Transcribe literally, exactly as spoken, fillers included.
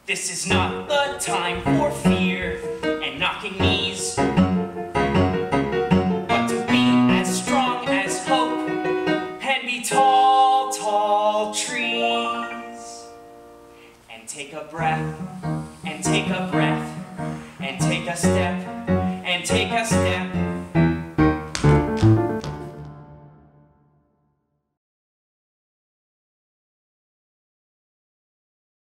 This is not the time for fear and knocking knees, but to be as strong as hope and be tall, tall trees. And take a breath, and take a breath, and take a step, and take a step.